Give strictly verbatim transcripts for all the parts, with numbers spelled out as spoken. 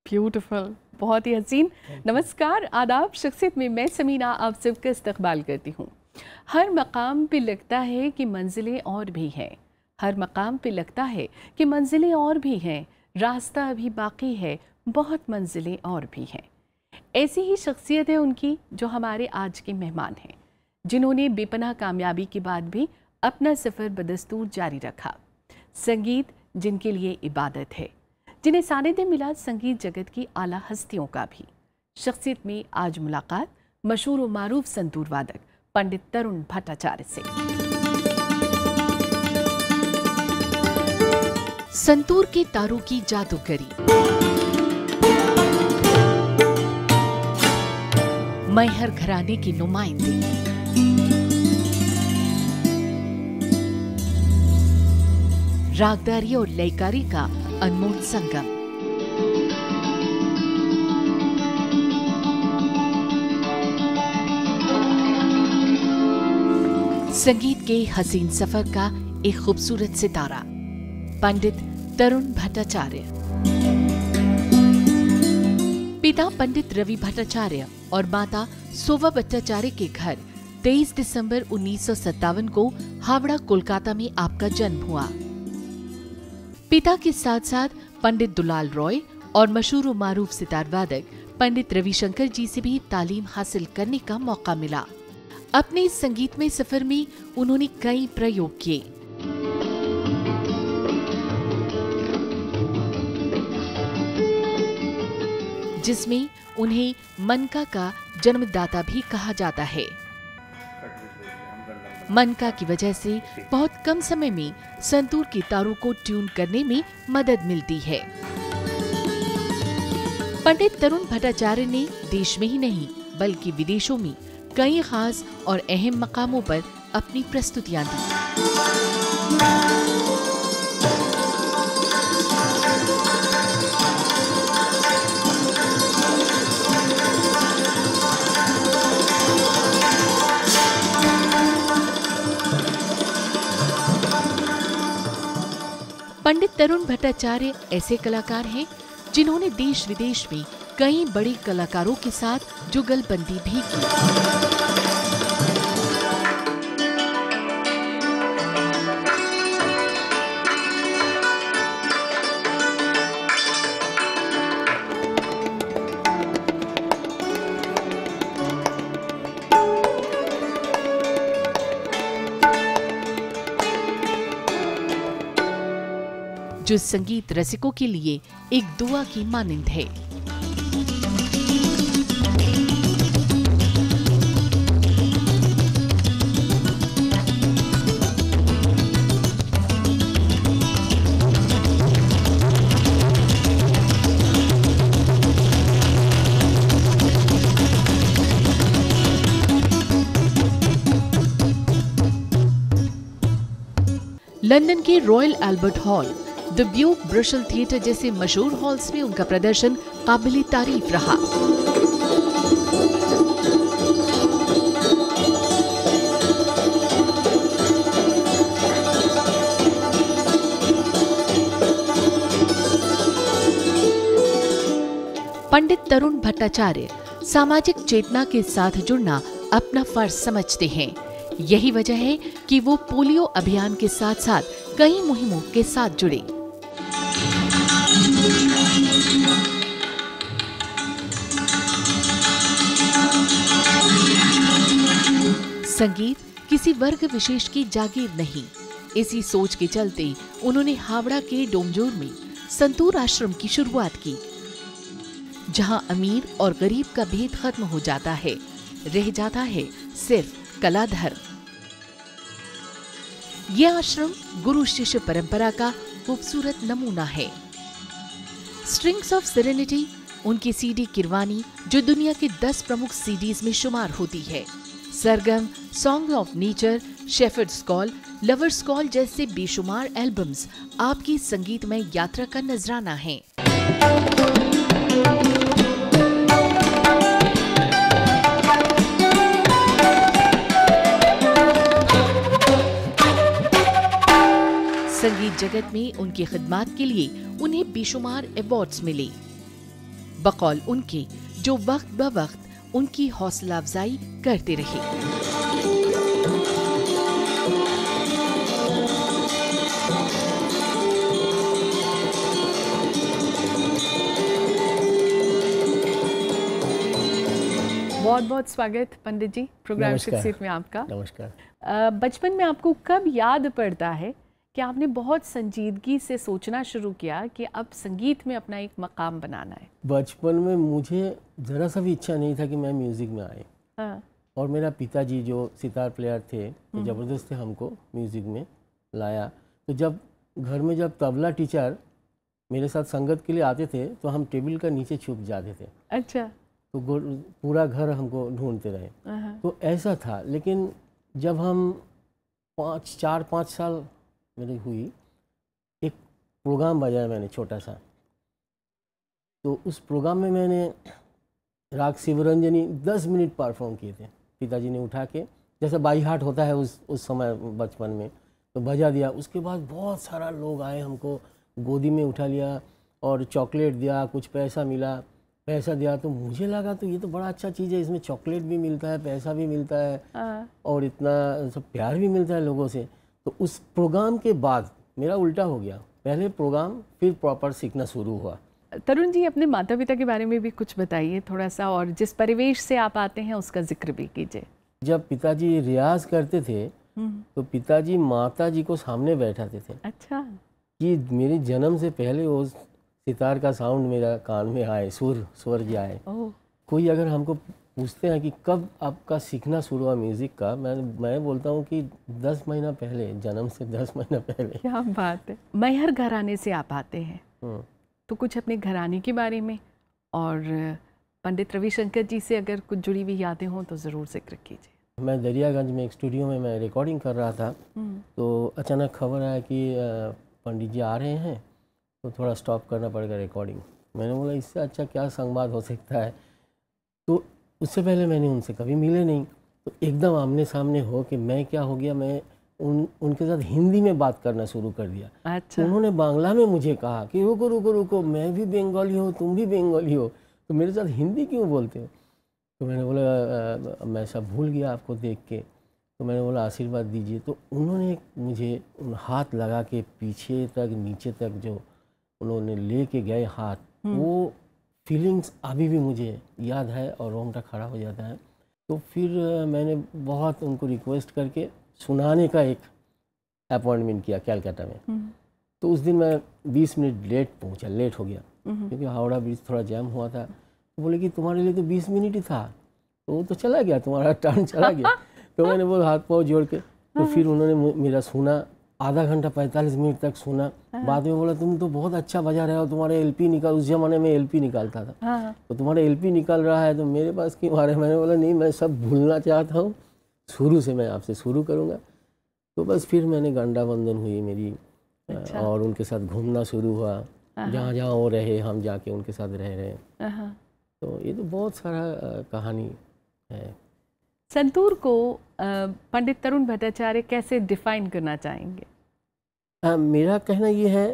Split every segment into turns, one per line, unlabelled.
Beautiful, बहुत ही हसीन। नमस्कार, आदाब। शख्सियत में मैं समीना आप सबका इस्तकबाल करती हूँ। हर मकाम पे लगता है कि मंजिलें और भी हैं, हर मकाम पे लगता है कि मंजिलें और भी हैं, रास्ता अभी बाकी है, बहुत मंजिलें और भी हैं। ऐसी ही शख्सियत है उनकी जो हमारे आज के मेहमान हैं, जिन्होंने बेपनाह कामयाबी के बाद भी अपना सफ़र बदस्तूर जारी रखा। संगीत जिनके लिए इबादत है, जिन्हें सानिध्य मिला संगीत जगत की आला हस्तियों का भी। शख्सियत में आज मुलाकात मशहूर व मारूफ संतूर वादक पंडित तरुण भट्टाचार्य से। संतूर के तारों की जादूगरी, मैहर घराने की नुमाइंदी, रागदारी और लयकारी का अनमोल संगम। संगीत के हसीन सफर का एक खूबसूरत सितारा पंडित तरुण भट्टाचार्य। पिता पंडित रवि भट्टाचार्य और माता शोभा भट्टाचार्य के घर तेईस दिसंबर उन्नीस सौ सत्तावन को हावड़ा कोलकाता में आपका जन्म हुआ। पिता के साथ साथ पंडित दुलाल रॉय और मशहूर मारूफ सितार वादक पंडित रविशंकर जी से भी तालीम हासिल करने का मौका मिला। अपने इस संगीतमय सफर में उन्होंने कई प्रयोग किए। जिसमें उन्हें मनका का जन्मदाता भी कहा जाता है। मनका की वजह से बहुत कम समय में संतूर की तारों को ट्यून करने में मदद मिलती है। पंडित तरुण भट्टाचार्य ने देश में ही नहीं बल्कि विदेशों में कई खास और अहम मकामों पर अपनी प्रस्तुतियां दी। पंडित तरुण भट्टाचार्य ऐसे कलाकार हैं जिन्होंने देश विदेश में कई बड़े कलाकारों के साथ जुगलबंदी भी की। जो संगीत रसिकों के लिए एक दुआ की मानंद है। लंदन के रॉयल अल्बर्ट हॉल, द ब्यूक ब्रशल थिएटर जैसे मशहूर हॉल्स में उनका प्रदर्शन काबिल तारीफ रहा। पंडित तरुण भट्टाचार्य सामाजिक चेतना के साथ जुड़ना अपना फर्ज समझते हैं। यही वजह है कि वो पोलियो अभियान के साथ साथ कई मुहिमों के साथ जुड़े। संगीत किसी वर्ग विशेष की जागीर नहीं, इसी सोच के चलते उन्होंने हावड़ा के डोमजोर में संतूर आश्रम की शुरुआत की, जहां अमीर और गरीब का भेद खत्म हो जाता है, रह जाता है सिर्फ कलाधर। यह आश्रम गुरु शिष्य परंपरा का खूबसूरत नमूना है। स्ट्रिंग्स ऑफ सेरेनिटी उनकी सीडी किरवानी जो दुनिया के दस प्रमुख सीडीज में शुमार होती है। Sargam, song of nature, shepherd's call, lovers call जैसे बेशुमार एल्बम्स आपकी संगीतमय यात्रा का नजराना है। संगीत जगत में उनकी खिदमात के लिए उन्हें बेशुमार अवार्ड्स मिले। बकौल उनके जो वक्त ब वक्त उनकी हौसला अफजाई करते रहे। बहुत बहुत स्वागत पंडित जी प्रोग्राम शख्सियत में आपका।
नमस्कार।
बचपन में आपको कब याद पड़ता है कि आपने बहुत संजीदगी से सोचना शुरू किया कि अब संगीत में अपना एक मकाम बनाना है?
बचपन में मुझे ज़रा सा भी इच्छा नहीं था कि मैं म्यूज़िक में आए। हाँ। और मेरा पिताजी जो सितार प्लेयर थे तो ज़बरदस्ती हमको म्यूज़िक में लाया। तो जब घर में जब तबला टीचर मेरे साथ संगत के लिए आते थे तो हम टेबल का नीचे छुप जाते थे।
अच्छा।
तो पूरा घर हमको ढूंढते रहे। तो ऐसा था। लेकिन जब हम पाँच चार पाँच साल मेरी हुई, एक प्रोग्राम बजाया मैंने छोटा सा। तो उस प्रोग्राम में मैंने राग शिवरंजनी दस मिनट परफॉर्म किए थे। पिताजी ने उठा के, जैसा बाई हार्ट होता है उस उस समय बचपन में, तो बजा दिया। उसके बाद बहुत सारा लोग आए, हमको गोदी में उठा लिया और चॉकलेट दिया, कुछ पैसा मिला, पैसा दिया। तो मुझे लगा तो ये तो बड़ा अच्छा चीज़ है, इसमें चॉकलेट भी मिलता है, पैसा भी मिलता है और इतना सब प्यार भी मिलता है लोगों से। तो उस प्रोग्राम के बाद मेरा उल्टा हो गया, पहले प्रोग्राम फिर प्रॉपर सीखना शुरू हुआ।
तरुण जी, अपने माता पिता के बारे में भी कुछ बताइए थोड़ा सा, और जिस परिवेश से आप आते हैं उसका जिक्र भी कीजिए।
जब पिताजी रियाज करते थे तो पिताजी माता जी को सामने बैठाते थे।
अच्छा।
कि मेरे जन्म से पहले वो सितार का साउंड मेरा कान में आए, सुर स्वर जाए। कोई अगर हमको पूछते हैं कि कब आपका सीखना शुरू हुआ म्यूज़िक का, मैं मैं बोलता हूँ कि दस महीना पहले, जन्म से दस महीना पहले।
क्या बात है। मैहर घराने से आप आते हैं, तो कुछ अपने घराने के बारे में और पंडित रविशंकर जी से अगर कुछ जुड़ी हुई यादें हों तो ज़रूर जिक्र कीजिए।
मैं दरियागंज में एक स्टूडियो में मैं रिकॉर्डिंग कर रहा था, तो अचानक खबर आया कि पंडित जी आ रहे हैं, तो थोड़ा स्टॉप करना पड़ेगा रिकॉर्डिंग। मैंने बोला इससे अच्छा क्या संवाद हो सकता है। तो उससे पहले मैंने उनसे कभी मिले नहीं, तो एकदम आमने सामने हो कि मैं क्या हो गया, मैं उन उनके साथ हिंदी में बात करना शुरू कर दिया।
अच्छा।
तो उन्होंने बांग्ला में मुझे कहा कि रुको रुको रुको, मैं भी बंगाली हूँ, तुम भी बंगाली हो, तो मेरे साथ हिंदी क्यों बोलते हो? तो मैंने बोला मैं सब भूल गया आपको देख के। तो मैंने बोला आशीर्वाद दीजिए। तो उन्होंने मुझे हाथ लगा के पीछे तक नीचे तक जो उन्होंने ले के गए हाथ, वो फीलिंग्स अभी भी मुझे याद है और रोंगटा खड़ा हो जाता है। तो फिर मैंने बहुत उनको रिक्वेस्ट करके सुनाने का एक अपॉइंटमेंट किया कलकत्ता में। तो उस दिन मैं बीस मिनट लेट पहुंचा, लेट हो गया क्योंकि हावड़ा ब्रिज थोड़ा जैम हुआ था। तो बोले कि तुम्हारे लिए तो बीस मिनट ही था, तो वो तो चला गया, तुम्हारा टर्न चला गया। तो मैंने वो हाथ पाँव जोड़ के, तो फिर उन्होंने मेरा सुना, आधा घंटा पैंतालीस मिनट तक सुना। बाद में बोला तुम तो बहुत अच्छा बजा रहे हो, तुम्हारे एलपी निकाल, उस जमाने में एलपी निकालता था, तो तुम्हारा एलपी निकाल रहा है तो मेरे पास क्यों आ रहे? मैंने बोला नहीं, मैं सब भूलना चाहता हूँ, शुरू से मैं आपसे शुरू करूँगा। तो बस फिर मैंने गंडा बंधन हुई मेरी। अच्छा। और उनके साथ घूमना शुरू हुआ, जहाँ जहाँ वो रहे हम जाके उनके साथ रह रहे। तो ये तो बहुत सारा कहानी है।
संतूर को पंडित तरुण भट्टाचार्य कैसे डिफाइन करना चाहेंगे?
आ, मेरा कहना ये है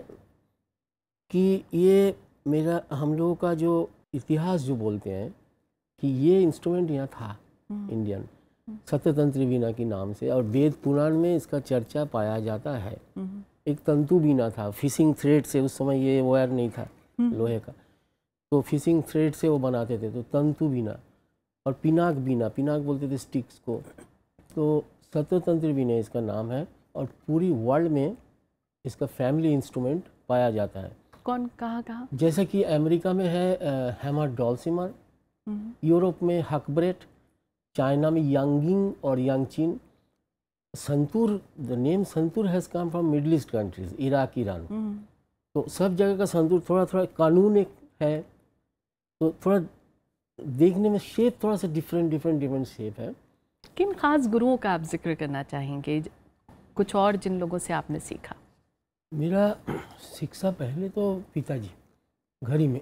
कि ये मेरा हम लोगों का जो इतिहास जो बोलते हैं कि ये इंस्ट्रूमेंट यहाँ था इंडियन, सत्यतंत्री वीणा के नाम से, और वेद पुराण में इसका चर्चा पाया जाता है। एक तंतु वीणा था, फिशिंग थ्रेड से, उस समय ये वायर नहीं था लोहे का, तो फिशिंग थ्रेड से वो बनाते थे, तो तंतु वीणा। और पिनाक वीणा, पिनाक बोलते थे स्टिक्स को, तो सत्यतंत्र वीणा इसका नाम है। और पूरी वर्ल्ड में इसका फैमिली इंस्ट्रूमेंट पाया जाता है।
कौन, कहाँ कहाँ?
जैसे कि अमेरिका में है हैमर डॉल्सिमर, यूरोप में हकब्रेट, चाइना में यांगिंग और यांगचिन। Santoor, the name Santoor has come from Middle East countries, Iraq, Iran, तो सब जगह का संतूर थोड़ा थोड़ा कानून एक है, तो थोड़ा देखने में शेप थोड़ा सा डिफरेंट डिफरेंट डिफरेंट शेप है।
किन खास गुरुओं का आप जिक्र करना चाहेंगे, कुछ और जिन लोगों से आपने सीखा?
मेरा शिक्षा पहले तो पिताजी घर ही में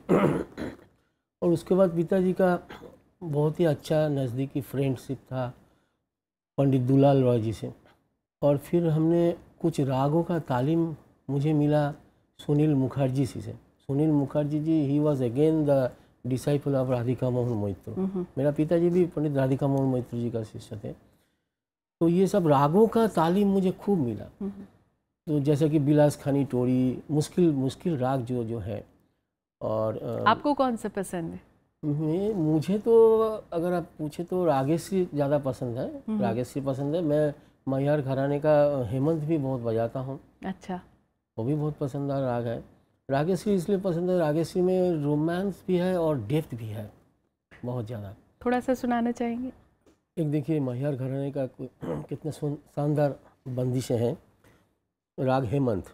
और उसके बाद पिताजी का बहुत ही अच्छा नज़दीकी फ्रेंडशिप था पंडित दुलाल रॉय जी से। और फिर हमने कुछ रागों का तालीम मुझे मिला सुनील मुखर्जी जी से। Sunil Mukherjee ji, he was again the disciple of Radhika Mohan Moitra. मेरा पिताजी भी पंडित राधिका मोहन मोहित्रो जी का शिष्य थे। तो ये सब रागों का तालीम मुझे खूब मिला। तो जैसे कि बिलास खानी टोरी, मुश्किल मुश्किल राग जो जो है। और
आपको कौन सा पसंद है?
मैं मुझे तो अगर आप पूछे तो रागेश्वरी ज़्यादा पसंद है। रागेश्वरी पसंद है। मैं मैहर घराने का हेमंत भी बहुत बजाता हूँ।
अच्छा,
वो भी बहुत पसंद राग है। रागेश्वरी इसलिए पसंद है, रागेश्वरी में रोमांस भी है और डेप्थ भी है बहुत ज़्यादा।
थोड़ा सा सुनाना चाहेंगे?
एक देखिए मैहर घराने का कितने शानदार बंदिशें हैं। राग हेमंत।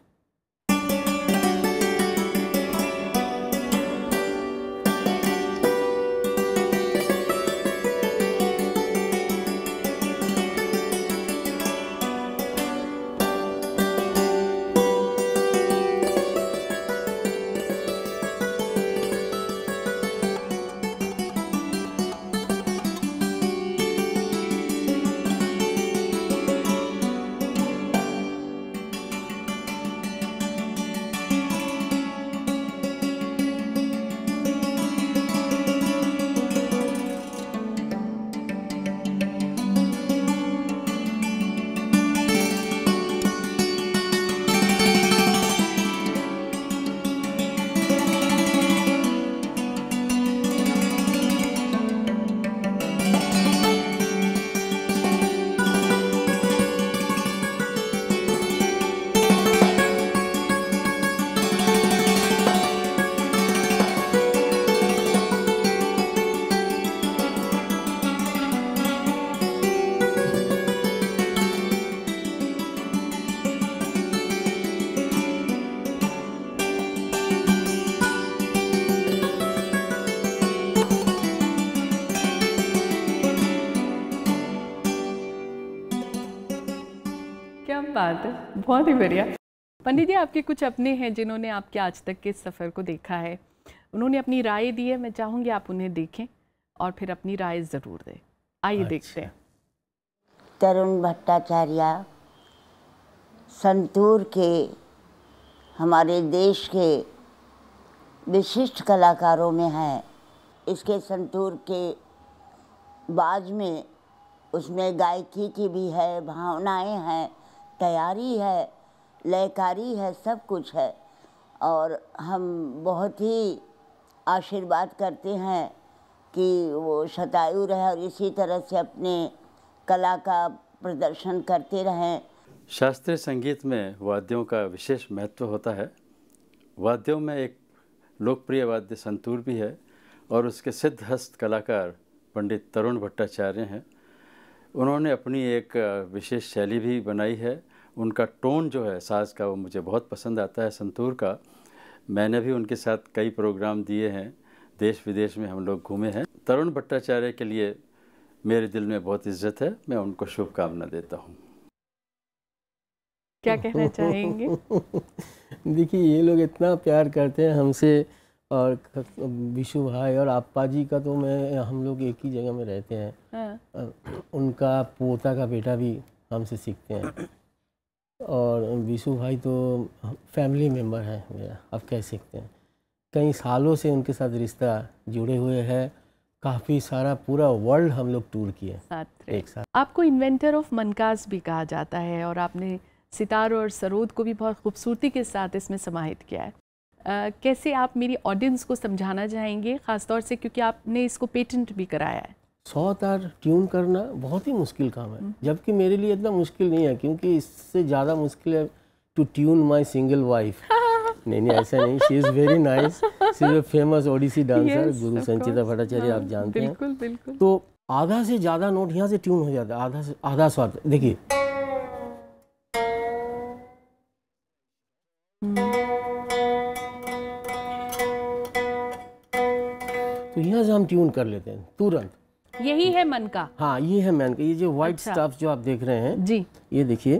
बात है, बहुत ही बढ़िया। पंडित जी, आपके कुछ अपने हैं जिन्होंने आपके आज तक के सफ़र को देखा है, उन्होंने अपनी राय दी है। मैं चाहूँगी आप उन्हें देखें और फिर अपनी राय ज़रूर दें। आइए अच्छा। देखते हैं।
तरुण भट्टाचार्य संतूर के, हमारे देश के विशिष्ट कलाकारों में हैं। इसके संतूर के बाज में, उसमें गायकी की भी है, भावनाएं हैं, तैयारी है, लयकारी है, सब कुछ है। और हम बहुत ही आशीर्वाद करते हैं कि वो शतायु रहे और इसी तरह से अपने कला का प्रदर्शन करते रहें।
शास्त्रीय संगीत में वाद्यों का विशेष महत्व होता है। वाद्यों में एक लोकप्रिय वाद्य संतूर भी है और उसके सिद्ध हस्त कलाकार पंडित तरुण भट्टाचार्य हैं। उन्होंने अपनी एक विशेष शैली भी बनाई है। उनका टोन जो है साज का, वो मुझे बहुत पसंद आता है संतूर का। मैंने भी उनके साथ कई प्रोग्राम दिए हैं, देश विदेश में हम लोग घूमे हैं। तरुण भट्टाचार्य के लिए मेरे दिल में बहुत इज्जत है। मैं उनको शुभकामना देता हूँ।
क्या कहना चाहेंगे?
देखिए, ये लोग इतना प्यार करते हैं हमसे, और विशु भाई और आप्पा जी का तो मैं, हम लोग एक ही जगह में रहते हैं। हाँ। उनका पोता का बेटा भी हमसे सीखते हैं, और विशु भाई तो फैमिली मेम्बर है मेरा, आप कह सकते हैं। कई सालों से उनके साथ रिश्ता जुड़े हुए हैं। काफ़ी सारा पूरा वर्ल्ड हम लोग टूर किए एक साथ।
आपको इन्वेंटर ऑफ मनकास भी कहा जाता है, और आपने सितार और सरोद को भी बहुत खूबसूरती के साथ इसमें समाहित किया है। Uh, कैसे आप मेरी ऑडियंस को समझाना चाहेंगे, ख़ासतौर से क्योंकि आपने इसको पेटेंट भी कराया है?
सौ तार ट्यून करना बहुत ही मुश्किल काम है, जबकि मेरे लिए इतना मुश्किल नहीं है, क्योंकि इससे ज़्यादा मुश्किल है to tune my single wife. नहीं नहीं, ऐसा नहीं। She is very nice, she is a famous Odissi dancer, Guru Sanchita Bhattacharya, आप जानते हैं।
बिल्कुल बिल्कुल।
तो आधा से ज़्यादा नोट यहाँ से ट्यून हो जाता है, आधा से आधा स्वाद। देखिए, तो यहाँ से हम ट्यून कर लेते हैं तुरंत।
यही है मन का? हाँ,
ये है मन का। ये जो व्हाइट अच्छा। स्टफ जो आप देख रहे हैं जी, ये देखिए,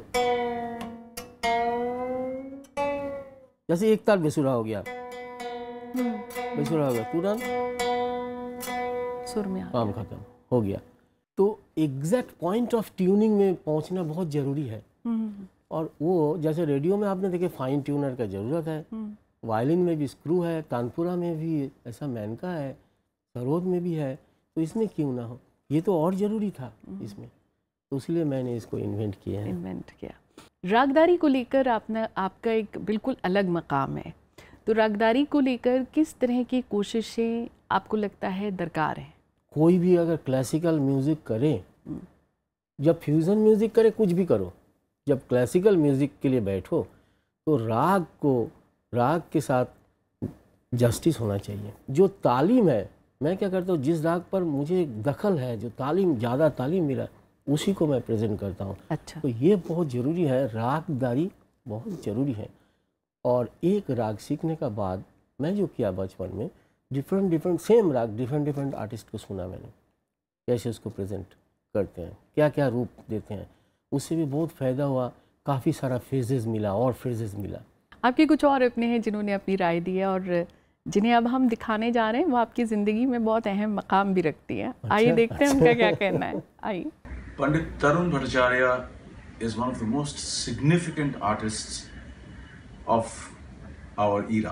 जैसे एक ताल बेसुरा हो गया, बेसुरा हो गया, तुरंत
सुर में
काम खत्म हो गया। तो एग्जैक्ट पॉइंट ऑफ ट्यूनिंग में पहुंचना बहुत जरूरी है। और वो जैसे रेडियो में आपने देखे फाइन ट्यूनर का जरूरत है, वायलिन में भी स्क्रू है, तानपुरा में भी ऐसा मैनका है, सरोद में भी है, तो इसमें क्यों ना हो, ये तो और ज़रूरी था इसमें, तो इसलिए मैंने इसको इन्वेंट किया है।
इन्वेंट किया। रागदारी को लेकर आपने आपका एक बिल्कुल अलग मकाम है, तो रागदारी को लेकर किस तरह की कोशिशें आपको लगता है दरकार हैं?
कोई भी अगर क्लासिकल म्यूज़िक करे, जब फ्यूज़न म्यूज़िक करे, कुछ भी करो, जब क्लासिकल म्यूज़िक के लिए बैठो तो राग को राग के साथ जस्टिस होना चाहिए। जो तालीम है, मैं क्या करता हूँ, जिस राग पर मुझे दखल है, जो तालीम ज़्यादा तालीम मिला, उसी को मैं प्रेजेंट करता हूँ।
अच्छा।
तो ये बहुत ज़रूरी है, रागदारी बहुत ज़रूरी है। और एक राग सीखने का बाद मैं जो किया बचपन में, different different same raga different different artist को सुना मैंने, कैसे उसको प्रेजेंट करते हैं, क्या क्या रूप देते हैं, उससे भी बहुत फ़ायदा हुआ, काफ़ी सारा फेजेस मिला और फेजेस मिला।
आपके कुछ और अपने हैं जिन्होंने अपनी राय दी है और जिन्हें अब हम दिखाने जा रहे हैं, वो आपकी ज़िंदगी में बहुत अहम मकाम भी रखती है।
अच्छा,
आइए देखते हैं
अच्छा।
उनका क्या कहना है, आइए।
Pandit Tarun Bhattacharya is one of the most significant artists of our era.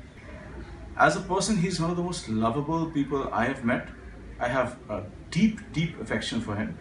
As a person, he's one of the most lovable people I have met. I have a deep, deep affection for him.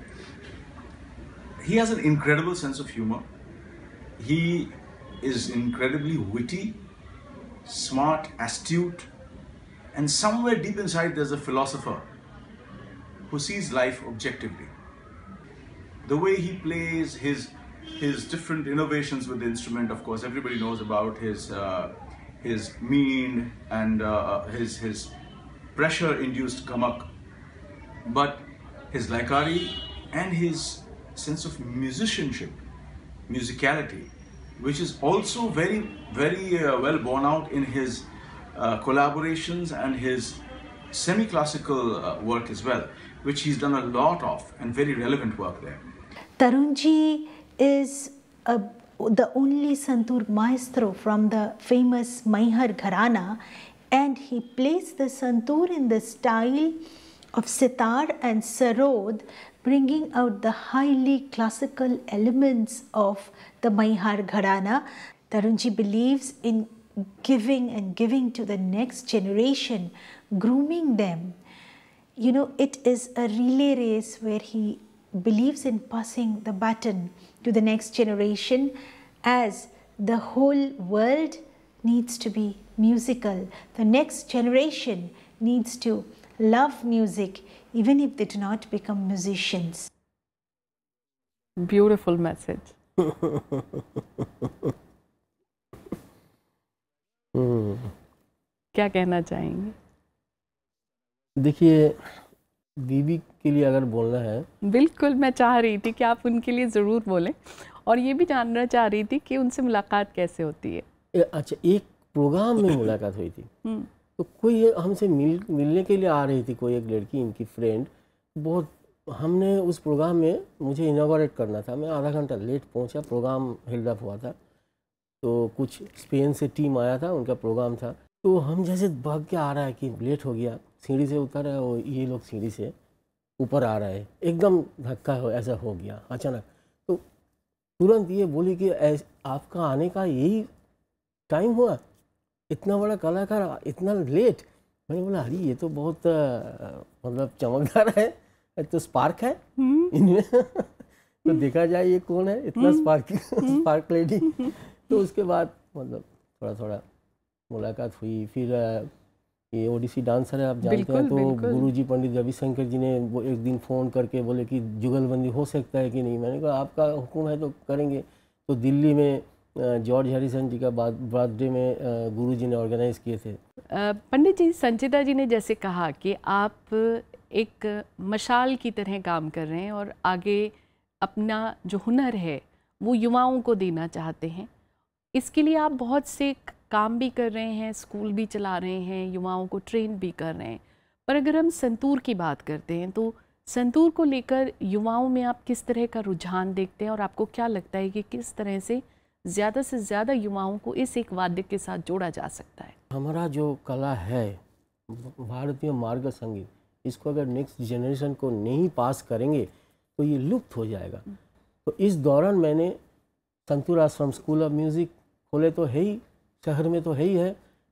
He has an incredible sense of humor. He is incredibly witty, smart, astute, and somewhere deep inside there's a philosopher who sees life objectively. The way he plays, his his different innovations with the instrument, of course, everybody knows about his uh, his mean and uh, his his pressure-induced kamak, but his laikari and his sense of musicianship, musicality, which is also very very uh, well borne out in his uh, collaborations and his semi-classical uh, work as well, which he's done a lot of and very relevant work there.
Tarunji is a, the only Santoor maestro from the famous Maihar Gharana, and he plays the Santoor in the style of sitar and sarod, bringing out the highly classical elements of the Maihar Gharana. Tarunji believes in giving and giving to the next generation, grooming them. You know, it is a relay race where he believes in passing the baton to the next generation, as the whole world needs to be musical. The next generation needs to love music even if they do not become musicians.
Beautiful message. क्या कहना चाहेंगे?
देखिए, बीवी के लिए अगर बोलना है,
बिल्कुल, मैं चाह रही थी कि आप उनके लिए ज़रूर बोलें, और ये भी जानना चाह रही थी कि उनसे मुलाकात कैसे होती है।
ए, अच्छा, एक प्रोग्राम में मुलाकात हुई थी, तो कोई हमसे मिल मिलने के लिए आ रही थी, कोई एक लड़की, इनकी फ्रेंड। बहुत हमने उस प्रोग्राम में, मुझे इनॉग्रेट करना था, मैं आधा घंटा लेट पहुंचा, प्रोग्राम हेल्ड अप हुआ था, तो कुछ स्पेन से टीम आया था, उनका प्रोग्राम था, तो हम जैसे भाग के आ रहा है कि लेट हो गया, सीढ़ी से उतर है और ये लोग सीढ़ी से ऊपर आ रहा है, एकदम धक्का हो ऐसा हो गया अचानक। तो तुरंत ये बोली कि आपका आने का यही टाइम हुआ, इतना बड़ा कलाकार इतना लेट। मैंने बोला अरे ये तो बहुत मतलब चमकदार है, तो स्पार्क है इनमें। तो देखा जाए ये कौन है इतना स्पार्क स्पार्क लेडी। तो उसके बाद मतलब थोड़ा थोड़ा मुलाकात हुई। फिर ये ओडिसी डांसर है, आप जानते हैं, तो गुरुजी पंडित रविशंकर जी ने वो एक दिन फ़ोन करके बोले कि जुगलबंदी हो सकता है कि नहीं। मैंने कहा आपका हुक्म है तो करेंगे। तो दिल्ली में जॉर्ज हैरिसन जी का बर्थडे में गुरुजी ने ऑर्गेनाइज़ किए थे।
पंडित जी, संचिता जी ने जैसे कहा कि आप एक मशाल की तरह काम कर रहे हैं और आगे अपना जो हुनर है वो युवाओं को देना चाहते हैं। इसके लिए आप बहुत से काम भी कर रहे हैं, स्कूल भी चला रहे हैं, युवाओं को ट्रेन भी कर रहे हैं। पर अगर हम संतूर की बात करते हैं तो संतूर को लेकर युवाओं में आप किस तरह का रुझान देखते हैं और आपको क्या लगता है कि किस तरह से ज़्यादा से ज़्यादा युवाओं को इस एक वाद्य के साथ जोड़ा जा सकता है?
हमारा जो कला है भारतीय मार्ग संगीत, इसको अगर नेक्स्ट जनरेशन को नहीं पास करेंगे तो ये लुप्त हो जाएगा। तो इस दौरान मैंने संतूर आश्रम स्कूल ऑफ म्यूज़िक खोले तो है ही, शहर में तो है ही है,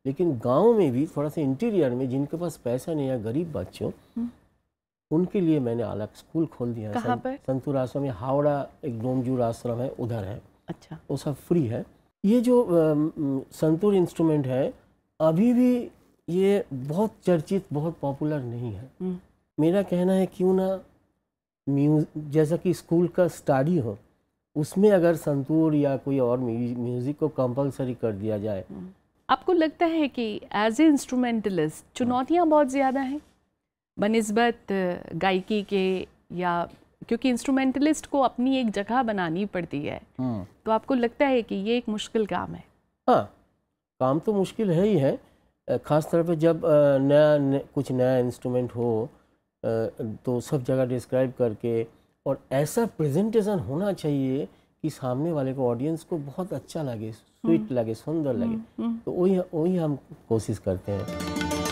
लेकिन गांव में भी थोड़ा सा इंटीरियर में जिनके पास पैसा नहीं है, गरीब बच्चों, उनके लिए मैंने अलग स्कूल खोल दिया है।
कहाँ पर?
संतूर आश्रम में, हावड़ा एक डोमजूर आश्रम है, उधर है।
अच्छा।
वो सब फ्री है। ये जो संतूर इंस्ट्रूमेंट है अभी भी ये बहुत चर्चित, बहुत पॉपुलर नहीं है। मेरा कहना है क्यों ना म्यूज जैसा कि स्कूल का स्टडी हो, उसमें अगर संतूर या कोई और म्यूजिक को कंपलसरी कर दिया जाए।
आपको लगता है कि एज ए इंस्ट्रूमेंटलिस्ट चुनौतियाँ बहुत ज़्यादा हैं बनिस्बत गायकी के, या क्योंकि इंस्ट्रूमेंटलिस्ट को अपनी एक जगह बनानी पड़ती है, तो आपको लगता है कि ये एक मुश्किल काम है?
हाँ, काम तो मुश्किल है ही है, ख़ास तौर पे जब नया न, कुछ नया इंस्ट्रूमेंट हो तो सब जगह डिस्क्राइब करके, और ऐसा प्रेजेंटेशन होना चाहिए कि सामने वाले को, ऑडियंस को बहुत अच्छा लगे, स्वीट लगे, सुंदर लगे। तो वही वही हम कोशिश करते हैं।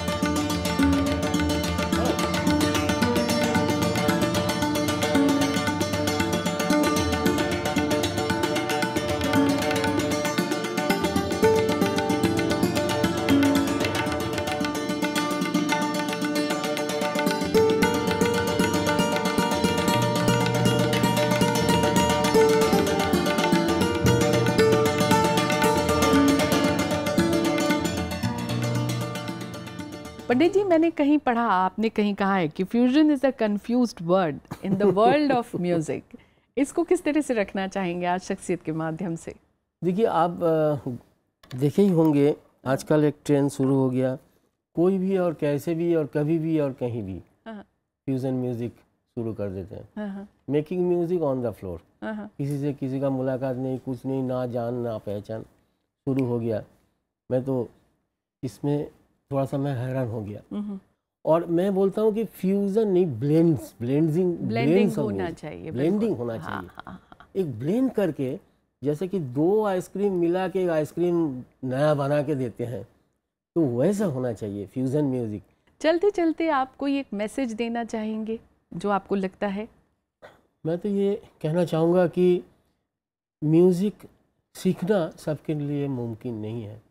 पंडित जी, मैंने कहीं पढ़ा, आपने कहीं कहा है कि fusion is a confused word in the world of music. इसको किस तरह से रखना चाहेंगे आज शख्सियत के माध्यम से?
देखिए, आप देखे ही होंगे आजकल एक ट्रेंड शुरू हो गया, कोई भी और कैसे भी और कभी भी और कहीं भी फ्यूजन म्यूज़िक शुरू कर देते हैं। Making music on the floor, किसी से किसी का मुलाकात नहीं, कुछ नहीं, ना जान ना पहचान, शुरू हो गया। मैं तो इसमें थोड़ा सा मैं हैरान हो गया। और मैं बोलता हूँ कि फ्यूजन नहीं, ब्लेंड्स, ब्लेंडिंग
ब्लेंडिंग होना चाहिए,
ब्लेंडिंग होना चाहिए। हाँ, हाँ, हाँ। एक ब्लेंड करके, जैसे कि दो आइसक्रीम मिला के एक आइसक्रीम नया बना के देते हैं, तो वैसा होना चाहिए फ्यूजन म्यूजिक।
चलते चलते आप कोई एक मैसेज देना चाहेंगे जो आपको लगता है?
मैं तो ये कहना चाहूँगा कि म्यूज़िक सीखना सबके लिए मुमकिन नहीं है,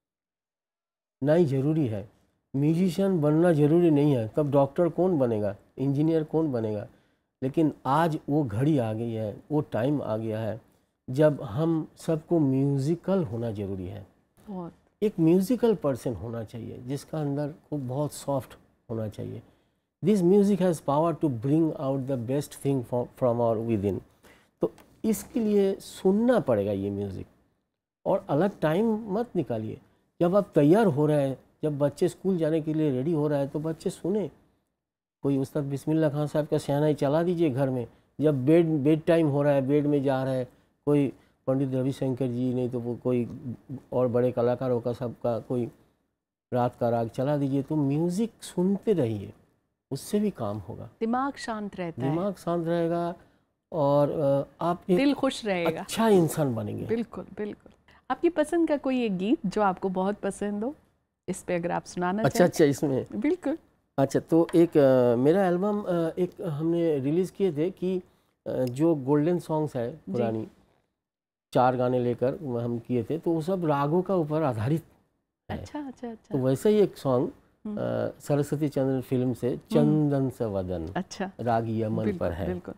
ना ही ज़रूरी है। म्यूजिशियन बनना ज़रूरी नहीं है, तब डॉक्टर कौन बनेगा, इंजीनियर कौन बनेगा। लेकिन आज वो घड़ी आ गई है, वो टाइम आ गया है जब हम सबको म्यूज़िकल होना ज़रूरी है।
बहुत
एक म्यूज़िकल पर्सन होना चाहिए जिसका अंदर वो बहुत सॉफ्ट होना चाहिए। This music has power to bring out the best thing from our within इन। तो इसके लिए सुनना पड़ेगा ये म्यूज़िक, और अलग टाइम मत निकालिए। जब आप तैयार हो रहे हैं, जब बच्चे स्कूल जाने के लिए रेडी हो रहा है, तो बच्चे सुने। कोई उस्ताद बिस्मिल्लाह खान साहब का शहनाई चला दीजिए घर में। जब बेड बेड टाइम हो रहा है, बेड में जा रहा है, कोई पंडित रविशंकर जी, नहीं तो वो कोई और बड़े कलाकारों का सबका कोई रात का राग चला दीजिए। तो म्यूज़िक सुनते रहिए, उससे भी काम होगा,
दिमाग शांत रहता है,
दिमाग शांत रहेगा और आप
दिल खुश रहेगा,
अच्छा इंसान बनेंगे।
बिल्कुल बिल्कुल। आपकी पसंद का कोई एक गीत जो आपको बहुत पसंद हो, इस पे अगर आप सुनाना
अच्छा
चाहें।
अच्छा इसमें
बिल्कुल।
अच्छा, तो एक आ, मेरा एल्बम एक हमने रिलीज़ किए थे कि आ, जो गोल्डन सॉन्ग्स है पुरानी, चार गाने लेकर हम किए थे, तो वो सब रागों का ऊपर आधारित है।
अच्छा अच्छा अच्छा।
तो वैसे ही एक सॉन्ग सरस्वती चंद्रन फिल्म से, चंदन से वदन,
अच्छा,
राग यमन पर है।
बिल्कुल।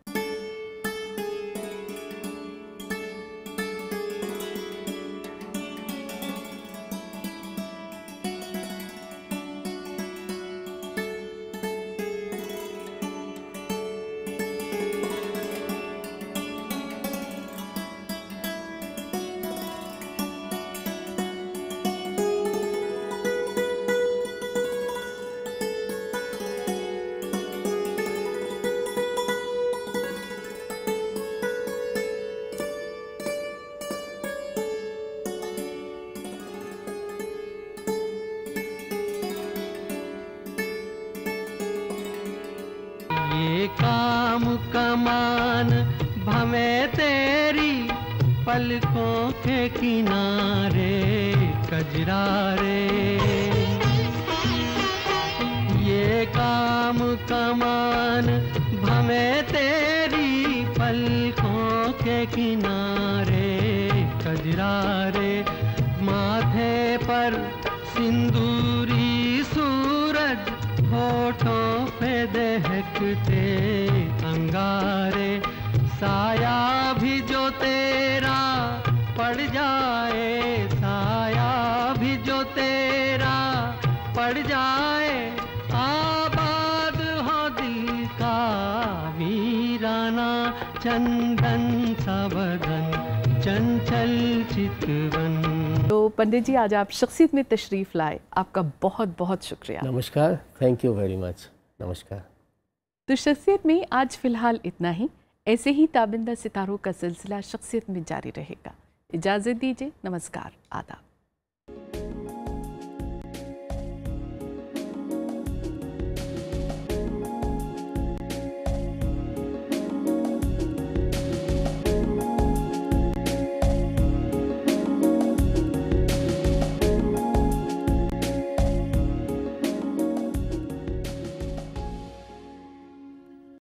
काम कमान भवे तेरी पलकों के किनारे कजरारे, ये काम कमान भवे तेरी पलकों के किनारे कजरारे, माथे पर सिंदूरी सूरज होठों पे दहकते अंगारे, साया भी जो तेरा पड़ जाए, साया भी जो तेरा पड़ जाए, आबाद हो दिल का वीराना, चंदन सा बदन चंचल चितवन।
तो पंडित जी, आज आप शख्सियत में तशरीफ़ लाए, आपका बहुत बहुत शुक्रिया।
नमस्कार, थैंक यू वेरी मच, नमस्कार।
तो शख्सियत में आज फ़िलहाल इतना ही। ऐसे ही ताबिंदा सितारों का सिलसिला शख्सियत में जारी रहेगा। इजाज़त दीजिए, नमस्कार, आदाब।